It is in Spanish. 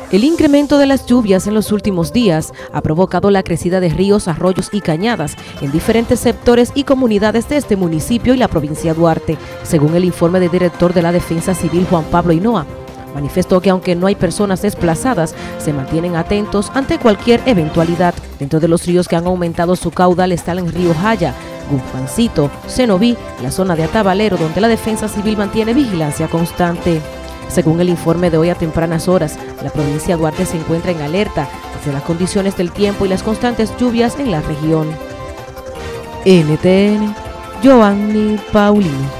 El incremento de las lluvias en los últimos días ha provocado la crecida de ríos, arroyos y cañadas en diferentes sectores y comunidades de este municipio y la provincia de Duarte, según el informe del director de la Defensa Civil Juan Pablo Hinoa. Manifestó que aunque no hay personas desplazadas, se mantienen atentos ante cualquier eventualidad. Dentro de los ríos que han aumentado su caudal están el río Jaya, Gunpancito, Cenoví, la zona de Atabalero, donde la Defensa Civil mantiene vigilancia constante. Según el informe de hoy a tempranas horas, la provincia de Duarte se encuentra en alerta desde las condiciones del tiempo y las constantes lluvias en la región. NTN, Giovanni Paulino.